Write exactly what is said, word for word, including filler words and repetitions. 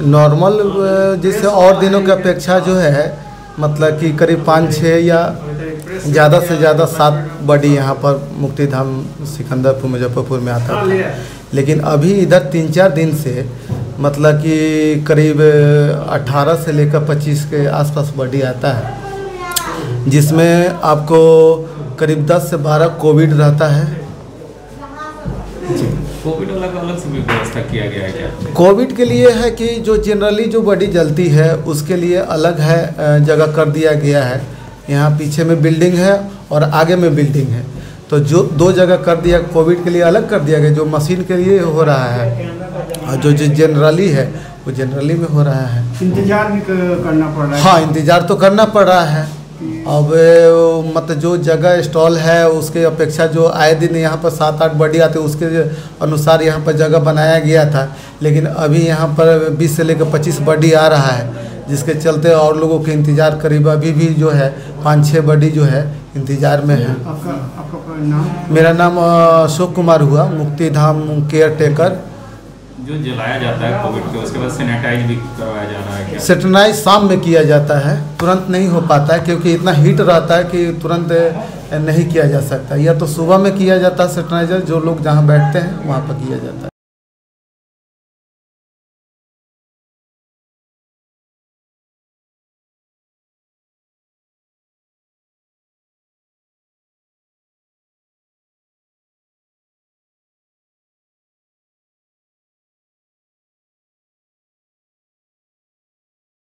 Normal जैसे और दिनों की अपेक्षा जो है मतलब कि करीब पाँच छः या ज़्यादा से ज़्यादा सात बॉडी यहाँ पर मुक्तिधाम सिकंदरपुर मुजफ्फरपुर में आता था, लेकिन अभी इधर तीन चार दिन से मतलब कि करीब अठारह से लेकर पच्चीस के आसपास बॉडी आता है, जिसमें आपको करीब दस से बारह कोविड रहता है। कोविड अलग अलग से भी व्यवस्था किया गया है क्या? कोविड के लिए है कि जो जनरली जो बॉडी जलती है उसके लिए अलग है जगह कर दिया गया है। यहाँ पीछे में बिल्डिंग है और आगे में बिल्डिंग है, तो जो दो जगह कर दिया, कोविड के लिए अलग कर दिया गया जो मशीन के लिए हो रहा है, और जो जो जनरली है वो जनरली में हो रहा है। इंतजार भी करना पड़ रहा है। हाँ, इंतजार तो करना पड़ रहा है। अब मतलब जो जगह स्टॉल है उसके अपेक्षा जो आए दिन यहाँ पर सात आठ बॉडी आते उसके अनुसार यहाँ पर जगह बनाया गया था, लेकिन अभी यहाँ पर बीस से लेकर पच्चीस बॉडी आ रहा है, जिसके चलते और लोगों के इंतज़ार करीब अभी भी जो है पाँच छः बॉडी जो है इंतज़ार में है। आपका आपका नाम? मेरा नाम अशोक कुमार हुआ, मुक्तिधाम केयर टेकर। जो जलाया जाता है कोविड के उसके बाद सैनिटाइज भी करवाया जा रहा है क्या? सैनिटाइज शाम में किया जाता है, तुरंत नहीं हो पाता है क्योंकि इतना हीट रहता है कि तुरंत नहीं किया जा सकता। या तो सुबह में किया जाता है सैनिटाइजर, जो लोग जहाँ बैठते हैं वहाँ पर किया जाता है।